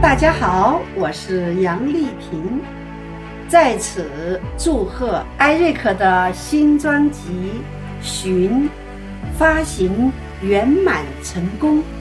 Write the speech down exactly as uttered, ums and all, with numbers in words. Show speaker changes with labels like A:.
A: 大家好，我是杨丽萍，在此祝贺艾瑞克的新专辑《寻》发行圆满成功。